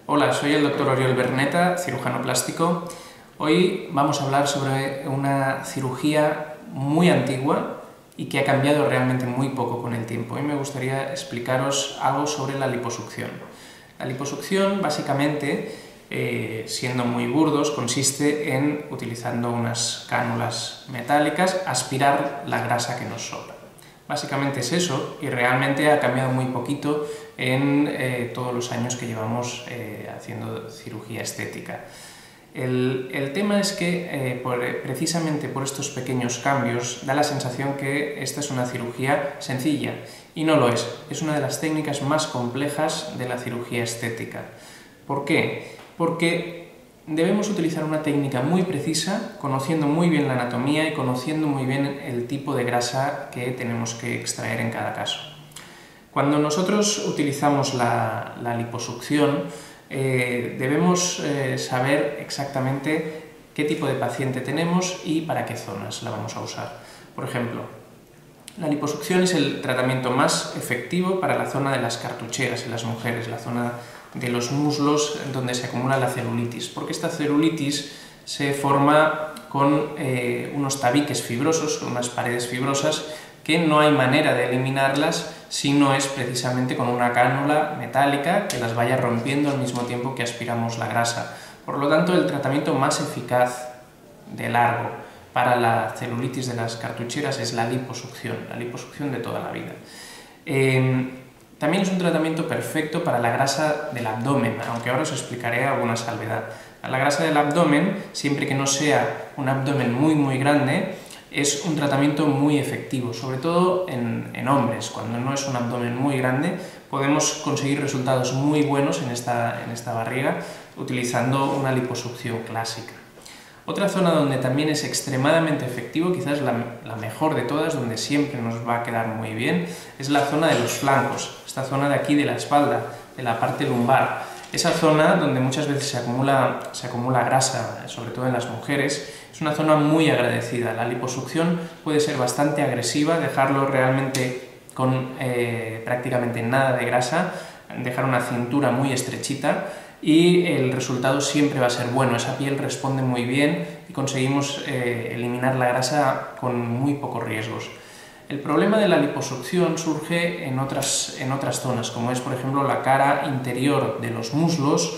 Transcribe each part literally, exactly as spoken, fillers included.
Hola, soy el doctor Oriol Berneta, cirujano plástico. Hoy vamos a hablar sobre una cirugía muy antigua y que ha cambiado realmente muy poco con el tiempo. Hoy me gustaría explicaros algo sobre la liposucción. La liposucción, básicamente, eh, siendo muy burdos, consiste en, utilizando unas cánulas metálicas, aspirar la grasa que nos sobra. Básicamente es eso, y realmente ha cambiado muy poquito en eh, todos los años que llevamos eh, haciendo cirugía estética. El, el tema es que eh, por, precisamente por estos pequeños cambios da la sensación que esta es una cirugía sencilla, y no lo es. Es una de las técnicas más complejas de la cirugía estética. ¿Por qué? Porque debemos utilizar una técnica muy precisa, conociendo muy bien la anatomía y conociendo muy bien el tipo de grasa que tenemos que extraer en cada caso. Cuando nosotros utilizamos la, la liposucción, eh, debemos eh, saber exactamente qué tipo de paciente tenemos y para qué zonas la vamos a usar. Por ejemplo, la liposucción es el tratamiento más efectivo para la zona de las cartucheras en las mujeres, la zona de los muslos donde se acumula la celulitis, porque esta celulitis se forma con eh, unos tabiques fibrosos, con unas paredes fibrosas que no hay manera de eliminarlas si no es precisamente con una cánula metálica que las vaya rompiendo al mismo tiempo que aspiramos la grasa. Por lo tanto, el tratamiento más eficaz de largo para la celulitis de las cartucheras es la liposucción, la liposucción de toda la vida. Eh, También es un tratamiento perfecto para la grasa del abdomen, aunque ahora os explicaré alguna salvedad. La grasa del abdomen, siempre que no sea un abdomen muy muy grande, es un tratamiento muy efectivo, sobre todo en, en hombres. Cuando no es un abdomen muy grande, podemos conseguir resultados muy buenos en esta, en esta barriga utilizando una liposucción clásica. Otra zona donde también es extremadamente efectivo, quizás la, la mejor de todas, donde siempre nos va a quedar muy bien, es la zona de los flancos, esta zona de aquí de la espalda, de la parte lumbar. Esa zona donde muchas veces se acumula, se acumula grasa, sobre todo en las mujeres, es una zona muy agradecida. La liposucción puede ser bastante agresiva, dejarlo realmente con eh, prácticamente nada de grasa, dejar una cintura muy estrechita, y el resultado siempre va a ser bueno. Esa piel responde muy bien y conseguimos eh, eliminar la grasa con muy pocos riesgos. El problema de la liposucción surge en otras, en otras zonas, como es por ejemplo la cara interior de los muslos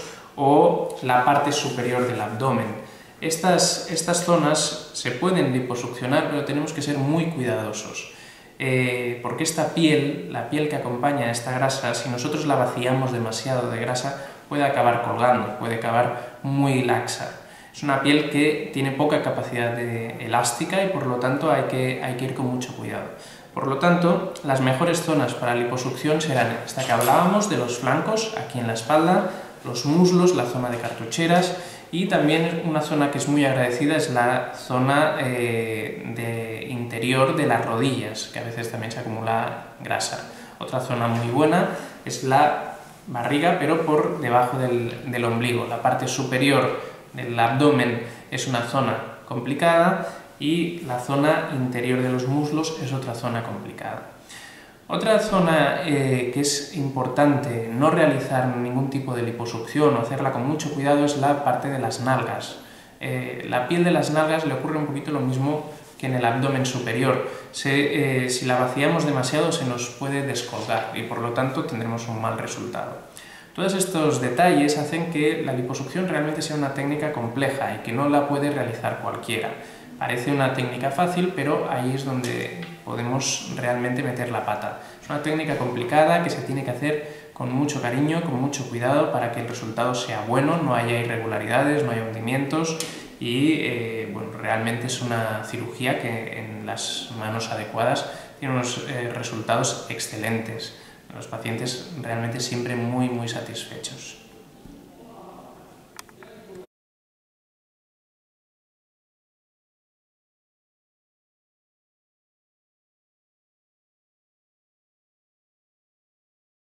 o la parte superior del abdomen. Estas, estas zonas se pueden liposuccionar, pero tenemos que ser muy cuidadosos. Eh, porque esta piel, la piel que acompaña a esta grasa, si nosotros la vaciamos demasiado de grasa, puede acabar colgando, puede acabar muy laxa. Es una piel que tiene poca capacidad de elástica y por lo tanto hay que, hay que ir con mucho cuidado. Por lo tanto, las mejores zonas para liposucción serán esta que hablábamos de los flancos, aquí en la espalda, los muslos, la zona de cartucheras, y también una zona que es muy agradecida es la zona eh, de interior de las rodillas, que a veces también se acumula grasa. Otra zona muy buena es la barriga, pero por debajo del, del ombligo. La parte superior del abdomen es una zona complicada y la zona interior de los muslos es otra zona complicada. Otra zona eh, que es importante no realizar ningún tipo de liposucción o hacerla con mucho cuidado es la parte de las nalgas. Eh, la piel de las nalgas le ocurre un poquito lo mismo que en el abdomen superior. Se, eh, si la vaciamos demasiado se nos puede descolgar y por lo tanto tendremos un mal resultado. Todos estos detalles hacen que la liposucción realmente sea una técnica compleja y que no la puede realizar cualquiera. Parece una técnica fácil, pero ahí es donde podemos realmente meter la pata. Es una técnica complicada que se tiene que hacer con mucho cariño, con mucho cuidado para que el resultado sea bueno, no haya irregularidades, no haya hundimientos y eh, bueno, realmente es una cirugía que en las manos adecuadas tiene unos eh, resultados excelentes. Los pacientes realmente siempre muy muy satisfechos.